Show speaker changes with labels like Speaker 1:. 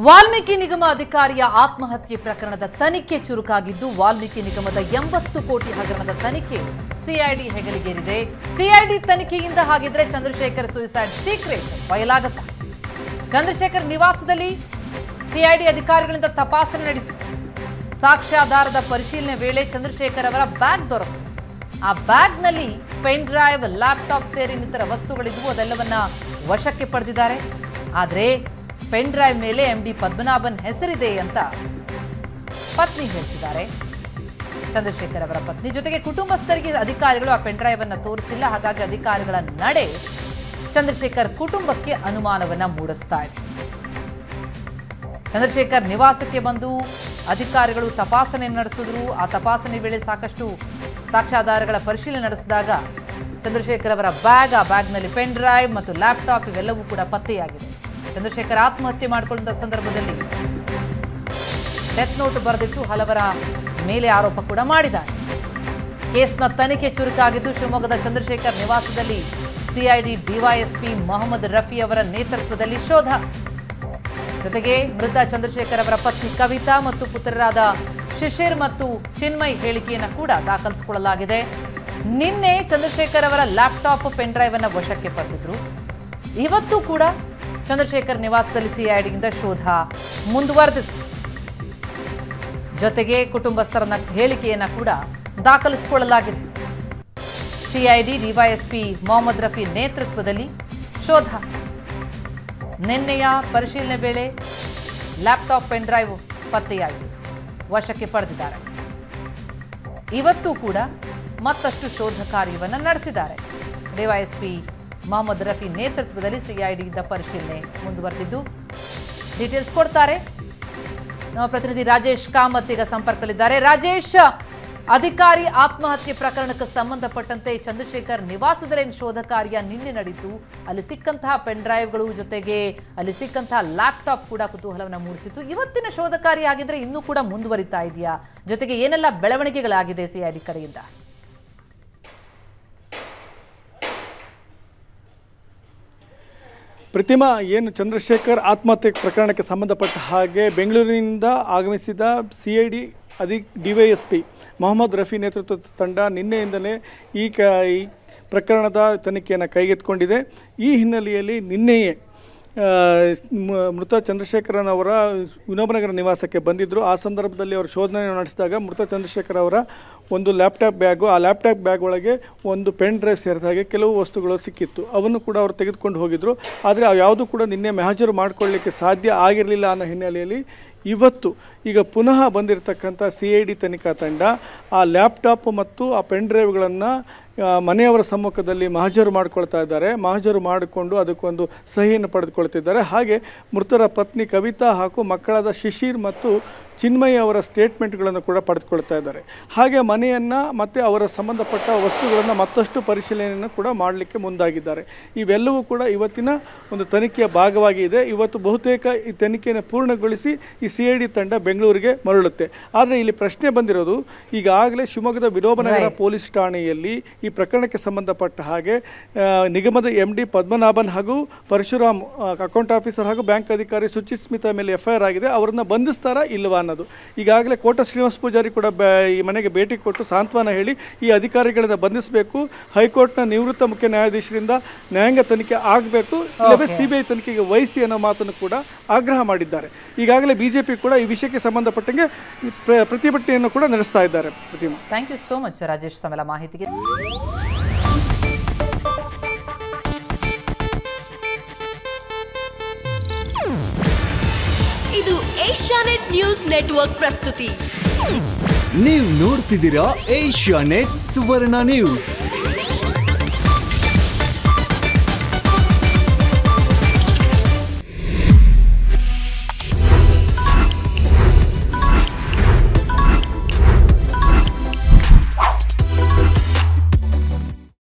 Speaker 1: ವಾಲ್ಮೀಕಿ ನಿಗಮ ಅಧಿಕಾರಿಯ ಆತ್ಮಹತ್ಯೆ ಪ್ರಕರಣದ ತನಿಖೆ ಚುರುಕಾಗಿದ್ದು ವಾಲ್ಮೀಕಿ ನಿಗಮದ 80 ಕೋಟಿ ಹಗರಣದ ತನಿಖೆ ಸಿಐಡಿ ಹೆಗಲಿಗೇರಿದೆ. ಸಿಐಡಿ ತನಿಖೆಯಿಂದ ಹಾಗಿದ್ರೆ ಚಂದ್ರಶೇಖರ್ ಸುಯಿಸೈಡ್ ಸೀಕ್ರೆಟ್ ಬಯಲಾಗುತ್ತಾ? ಚಂದ್ರಶೇಖರ್ ನಿವಾಸದಲ್ಲಿ ಸಿಐಡಿ ಅಧಿಕಾರಿಗಳಿಂದ ತಪಾಸಣೆ ನಡೆಯಿತು. ಸಾಕ್ಷ್ಯಾಧಾರದ ಪರಿಶೀಲನೆ ವೇಳೆ ಚಂದ್ರಶೇಖರ್ ಅವರ ಬ್ಯಾಗ್ ದೊರಕಿತು. ಆ ಬ್ಯಾಗ್ನಲ್ಲಿ ಪೆನ್ ಡ್ರೈವ್, ಲ್ಯಾಪ್ಟಾಪ್ ಸೇರಿ ಇನ್ನಿತರ ವಸ್ತುಗಳಿದ್ವು. ಅದೆಲ್ಲವನ್ನ ವಶಕ್ಕೆ ಪಡೆದಿದ್ದಾರೆ. ಆದರೆ ಪೆನ್ ಡ್ರೈವ್ ಮೇಲೆ ಎಂಡಿ ಪದ್ಮನಾಭನ್ ಹೆಸರಿದೆ ಅಂತ ಪತ್ನಿ ಹೇಳ್ತಿದ್ದಾರೆ. ಚಂದ್ರಶೇಖರ್ ಅವರ ಪತ್ನಿ ಜೊತೆಗೆ ಕುಟುಂಬಸ್ಥರಿಗೆ ಅಧಿಕಾರಿಗಳು ಆ ಪೆನ್ ಡ್ರೈವ್ ಅನ್ನು ತೋರಿಸಿಲ್ಲ. ಹಾಗಾಗಿ ಅಧಿಕಾರಿಗಳ ನಡೆ ಚಂದ್ರಶೇಖರ್ ಕುಟುಂಬಕ್ಕೆ ಅನುಮಾನವನ್ನ ಮೂಡಿಸ್ತಾ ಇದೆ. ಚಂದ್ರಶೇಖರ್ ನಿವಾಸಕ್ಕೆ ಬಂದು ಅಧಿಕಾರಿಗಳು ತಪಾಸಣೆ ನಡೆಸಿದ್ರು. ಆ ತಪಾಸಣೆ ವೇಳೆ ಸಾಕಷ್ಟು ಸಾಕ್ಷ್ಯಾಧಾರಗಳ ಪರಿಶೀಲನೆ ನಡೆಸಿದಾಗ ಚಂದ್ರಶೇಖರ್ ಅವರ ಬ್ಯಾಗ್, ಆ ಬ್ಯಾಗ್ನಲ್ಲಿ ಪೆನ್ ಡ್ರೈವ್ ಮತ್ತು ಲ್ಯಾಪ್ಟಾಪ್ ಇವೆಲ್ಲವೂ ಕೂಡ ಪತ್ತೆಯಾಗಿದೆ. ಚಂದ್ರಶೇಖರ್ ಆತ್ಮಹತ್ಯೆ ಮಾಡಿಕೊಂಡ ಸಂದರ್ಭದಲ್ಲಿ ಡೆತ್ ನೋಟ್ ಬರೆದಿಟ್ಟು ಹಲವರ ಮೇಲೆ ಆರೋಪ ಕೂಡ ಮಾಡಿದ್ದಾರೆ. ಕೇಸ್ನ ತನಿಖೆ ಚುರುಕಾಗಿದ್ದು ಶಿವಮೊಗ್ಗದ ಚಂದ್ರಶೇಖರ್ ನಿವಾಸದಲ್ಲಿ ಸಿಐಡಿ ಡಿವೈಎಸ್ಪಿ ಮೊಹಮ್ಮದ್ ರಫಿ ಅವರ ನೇತೃತ್ವದಲ್ಲಿ ಶೋಧ. ಜೊತೆಗೆ ಮೃತ ಚಂದ್ರಶೇಖರ್ ಅವರ ಪತ್ನಿ ಕವಿತಾ ಮತ್ತು ಪುತ್ರರಾದ ಶಿಶಿರ್ ಮತ್ತು ಚಿನ್ಮಯ್ ಹೇಳಿಕೆಯನ್ನು ಕೂಡ ದಾಖಲಿಸಿಕೊಳ್ಳಲಾಗಿದೆ. ನಿನ್ನೆ ಚಂದ್ರಶೇಖರ್ ಅವರ ಲ್ಯಾಪ್ಟಾಪ್, ಪೆನ್ ಡ್ರೈವ್ ಅನ್ನು ವಶಕ್ಕೆ ಪಡೆದಿದ್ರು. ಇವತ್ತು ಕೂಡ ಚಂದ್ರಶೇಖರ್ ನಿವಾಸದಲ್ಲಿ ಸಿಐಡಿಯಿಂದ ಶೋಧ ಮುಂದುವರೆದಿದೆ. ಜೊತೆಗೆ ಕುಟುಂಬಸ್ಥರ ಹೇಳಿಕೆಯನ್ನ ಕೂಡ ದಾಖಲಿಸಿಕೊಳ್ಳಲಾಗಿದೆ. ಸಿಐಡಿ ಡಿವೈಎಸ್ಪಿ ಮೊಹಮ್ಮದ್ ರಫಿ ನೇತೃತ್ವದಲ್ಲಿ ಶೋಧ. ನಿನ್ನೆಯ ಪರಿಶೀಲನೆ ವೇಳೆ ಲ್ಯಾಪ್ಟಾಪ್, ಪೆನ್ ಡ್ರೈವ್ ಪತ್ತೆಯಾಯಿತು, ವಶಕ್ಕೆ ಪಡೆದಿದ್ದಾರೆ. ಇವತ್ತು ಕೂಡ ಮತ್ತಷ್ಟು ಶೋಧ ಕಾರ್ಯವನ್ನು ನಡೆಸಿದ್ದಾರೆ. ಡಿವೈಎಸ್ಪಿ ಮೊಹಮ್ಮದ್ ರಫಿ ನೇತೃತ್ವದಲ್ಲಿ ಸಿಐಡಿಯಿಂದ ಪರಿಶೀಲನೆ ಮುಂದುವರೆದಿದ್ದು ಡೀಟೇಲ್ಸ್ ಕೊಡ್ತಾರೆ ನಮ್ಮ ಪ್ರತಿನಿಧಿ ರಾಜೇಶ್ ಕಾಮತ್ ಈಗ ಸಂಪರ್ಕದಲ್ಲಿದ್ದಾರೆ. ರಾಜೇಶ್, ಅಧಿಕಾರಿ ಆತ್ಮಹತ್ಯೆ ಪ್ರಕರಣಕ್ಕೆ ಸಂಬಂಧಪಟ್ಟಂತೆ ಚಂದ್ರಶೇಖರ್ ನಿವಾಸದಲ್ಲಿ ಶೋಧ ಕಾರ್ಯ ನಿನ್ನೆ ನಡೆಯಿತು. ಅಲ್ಲಿ ಸಿಕ್ಕಂತಹ ಪೆನ್ ಡ್ರೈವ್ಗಳು ಜೊತೆಗೆ ಅಲ್ಲಿ ಸಿಕ್ಕಂತಹ ಲ್ಯಾಪ್ಟಾಪ್ ಕೂಡ ಕುತೂಹಲವನ್ನು ಮೂಡಿಸಿತ್ತು. ಇವತ್ತಿನ ಶೋಧ ಕಾರ್ಯ ಆಗಿದ್ರೆ ಇನ್ನೂ ಕೂಡ ಮುಂದುವರಿತಾ ಇದೆಯಾ? ಜೊತೆಗೆ ಏನೆಲ್ಲ ಬೆಳವಣಿಗೆಗಳಾಗಿದೆ ಸಿಐಡಿ ಕಡೆಯಿಂದ?
Speaker 2: ಪ್ರತಿಮಾ, ಏನು ಚಂದ್ರಶೇಖರ್ ಆತ್ಮಹತ್ಯೆ ಪ್ರಕರಣಕ್ಕೆ ಸಂಬಂಧಪಟ್ಟ ಹಾಗೆ ಬೆಂಗಳೂರಿನಿಂದ ಆಗಮಿಸಿದ ಸಿಐಡಿ ಡಿವೈಎಸ್ಪಿ ಮೊಹಮ್ಮದ್ ರಫಿ ನೇತೃತ್ವದ ತಂಡ ನಿನ್ನೆಯಿಂದಲೇ ಈ ಪ್ರಕರಣದ ತನಿಖೆಯನ್ನು ಕೈಗೆತ್ತಿಕೊಂಡಿದೆ. ಈ ಹಿನ್ನೆಲೆಯಲ್ಲಿ ನಿನ್ನೆಯೇ ಮೃತ ಚಂದ್ರಶೇಖರನವರ ವಿನೋಬನಗರ ನಿವಾಸಕ್ಕೆ ಬಂದಿದ್ದರು. ಆ ಸಂದರ್ಭದಲ್ಲಿ ಅವರು ಶೋಧನೆ ನಡೆಸಿದಾಗ ಮೃತ ಚಂದ್ರಶೇಖರ್ ಅವರ ಒಂದು ಲ್ಯಾಪ್ಟಾಪ್ ಬ್ಯಾಗು, ಆ ಲ್ಯಾಪ್ಟಾಪ್ ಬ್ಯಾಗ್ ಒಳಗೆ ಒಂದು ಪೆನ್ ಡ್ರೈವ್ ಸೇರಿದ ಹಾಗೆ ಕೆಲವು ವಸ್ತುಗಳು ಸಿಕ್ಕಿತ್ತು. ಅವನ್ನು ಕೂಡ ಅವರು ತೆಗೆದುಕೊಂಡು ಹೋಗಿದ್ದರು. ಆದರೆ ಅವು ಯಾವುದೂ ಕೂಡ ನಿನ್ನೆ ಮೆಹಾಜರು ಮಾಡಿಕೊಳ್ಳಲಿಕ್ಕೆ ಸಾಧ್ಯ ಆಗಿರಲಿಲ್ಲ ಅನ್ನೋ ಹಿನ್ನೆಲೆಯಲ್ಲಿ ಇವತ್ತು ಈಗ ಪುನಃ ಬಂದಿರತಕ್ಕಂಥ ಸಿಐಡಿ ತನಿಖಾ ತಂಡ ಆ ಲ್ಯಾಪ್ಟಾಪ್ ಮತ್ತು ಆ ಪೆನ್ ಡ್ರೈವ್ಗಳನ್ನು ಮನೆಯವರ ಸಮ್ಮುಖದಲ್ಲಿ ಮಹಜರು ಮಾಡಿಕೊಳ್ತಾ ಇದ್ದಾರೆ. ಮಹಜರು ಮಾಡಿಕೊಂಡು ಅದಕ್ಕೊಂದು ಸಹಿಯನ್ನು ಪಡೆದುಕೊಳ್ತಿದ್ದಾರೆ. ಹಾಗೆ ಮೃತರ ಪತ್ನಿ ಕವಿತಾ ಹಾಗೂ ಮಕ್ಕಳಾದ ಶಿಶಿರ್ ಮತ್ತು ಚಿನ್ಮಯ್ ಅವರ ಸ್ಟೇಟ್ಮೆಂಟ್ಗಳನ್ನು ಕೂಡ ಪಡೆದುಕೊಳ್ತಾ ಇದ್ದಾರೆ. ಹಾಗೆ ಮನೆಯನ್ನು ಮತ್ತು ಅವರ ಸಂಬಂಧಪಟ್ಟ ವಸ್ತುಗಳನ್ನು ಮತ್ತಷ್ಟು ಪರಿಶೀಲನೆಯನ್ನು ಕೂಡ ಮಾಡಲಿಕ್ಕೆ ಮುಂದಾಗಿದ್ದಾರೆ. ಇವೆಲ್ಲವೂ ಕೂಡ ಇವತ್ತಿನ ಒಂದು ತನಿಖೆಯ ಭಾಗವಾಗಿ ಇದೆ. ಇವತ್ತು ಬಹುತೇಕ ಈ ತನಿಖೆಯನ್ನು ಪೂರ್ಣಗೊಳಿಸಿ ಈ ಸಿಐಡಿ ತಂಡ ಬೆಂಗಳೂರಿಗೆ ಮರಳುತ್ತೆ. ಆದರೆ ಇಲ್ಲಿ ಪ್ರಶ್ನೆ ಬಂದಿರೋದು, ಈಗಾಗಲೇ ಶಿವಮೊಗ್ಗದ ವಿನೋಬನಗರ ಪೊಲೀಸ್ ಠಾಣೆಯಲ್ಲಿ ಈ ಪ್ರಕರಣಕ್ಕೆ ಸಂಬಂಧಪಟ್ಟ ಹಾಗೆ ನಿಗಮದ ಎಂಡಿ ಪದ್ಮನಾಭನ್ ಹಾಗೂ ಪರಶುರಾಮ್ ಅಕೌಂಟ್ ಆಫೀಸರ್ ಹಾಗೂ ಬ್ಯಾಂಕ್ ಅಧಿಕಾರಿ ಸುಚಿಸ್ಮಿತಾ ಮೇಲೆ ಎಫ್ಐಆರ್ ಆಗಿದೆ. ಅವರನ್ನು ಬಂಧಿಸ್ತಾರಾ ಇಲ್ಲವಾ ಅನ್ನೋದು. ಈಗಾಗಲೇ ಕೋಟ ಶ್ರೀನಿವಾಸ ಪೂಜಾರಿ ಕೂಡ ಈ ಮನೆಗೆ ಭೇಟಿ ಕೊಟ್ಟು ಸಾಂತ್ವನ ಹೇಳಿ ಈ ಅಧಿಕಾರಿಗಳನ್ನು ಬಂಧಿಸಬೇಕು, ಹೈಕೋರ್ಟ್ನ ನಿವೃತ್ತ ಮುಖ್ಯ ನ್ಯಾಯಾಧೀಶರಿಂದ ನ್ಯಾಯಾಂಗ ತನಿಖೆ ಆಗಬೇಕು, ಇಲ್ಲವೇ ಸಿಬಿಐ ತನಿಖೆಗೆ ವಹಿಸಿ ಅನ್ನೋ ಮಾತನ್ನು ಕೂಡ ಆಗ್ರಹ ಮಾಡಿದ್ದಾರೆ. ಈಗಾಗಲೇ ಬಿಜೆಪಿ ಕೂಡ ಈ ವಿಷಯಕ್ಕೆ ಸಂಬಂಧಪಟ್ಟಂಗೆ ಪ್ರತಿಭಟನೆಯನ್ನು ಕೂಡ ನಡೆಸ್ತಾ ಇದ್ದಾರೆ. Pratima,
Speaker 1: thank you so much Rajesh ತಮ್ಮೆಲ್ಲ ಮಾಹಿತಿಗೆ.
Speaker 3: ಇದು ಏಷ್ಯಾನೆಟ್ ನ್ಯೂಸ್ ನೆಟ್ವರ್ಕ್ ಪ್ರಸ್ತುತಿ.
Speaker 4: ನೀವು ನೋಡ್ತಿದ್ದೀರಾ ಏಷ್ಯಾನೆಟ್ ಸುವರ್ಣ ನ್ಯೂಸ್.